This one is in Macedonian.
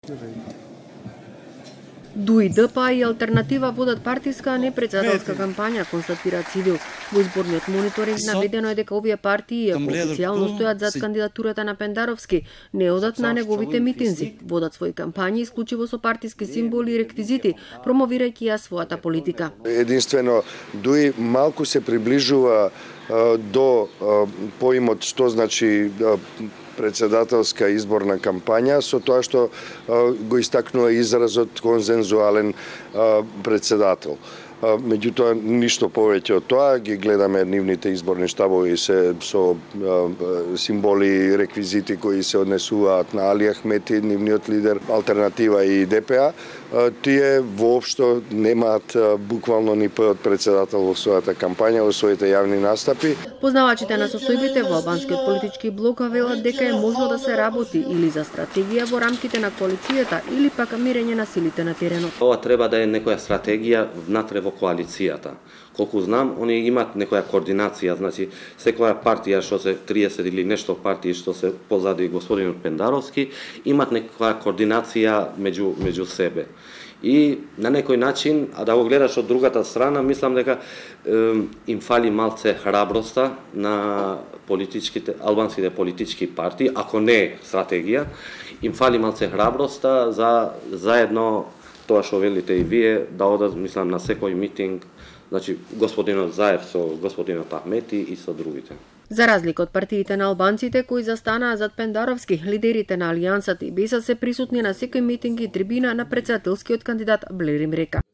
ДУИ, ДПА и Алтернатива водат партиска, а не председателска кампања, констатира Цивил. Во изборниот мониторинг наведено е дека овие партии, иако официјално стојат зад кандидатурата на Пендаровски, не одат на неговите митинзи, водат своји кампањи исклучиво со партиски символи и реквизити, промовирајќи ја својата политика. Единствено, ДУИ малку се приближува до поимот што значи председателска изборна кампања, со тоа што го истакнува изразот консензуален председател. Меѓутоа, ништо повеќе од тоа, ги гледаме нивните изборни штабови се со символи и реквизити кои се однесуваат на Али Ахмети, нивниот лидер, Алтернатива и ДПА. Тие воопшто немаат буквално ни П од председател во својата кампања, во своите јавни настапи. Познавачите на состојбите во албанскиот политички блок велат дека е можно да се работи или за стратегија во рамките на коалицијата или пак мирење на силите на теренот. Ова треба да е некоја стратегија внатре во коалицијата. Колку знам, они имаат некоја координација, значи секоја партија што се 30 или нешто партии што се позади господинот Пендаровски, имаат некоја координација меѓу себе. И на некој начин, а да го гледаш од другата страна, мислам дека им фали малце храброста на албанските политички партии, ако не стратегија, им фали малце храброста за заедно тоа што велите и вие, да одат, мислам, на секој митинг, значи господинот Заев со господинот Ахмети и со другите. За разлика од партиите на албанците кои застанаа зад Пендаровски, лидерите на Алијансата и БЕСА се присутни на секој митинг и трибина на председателскиот кандидат Блерим Река.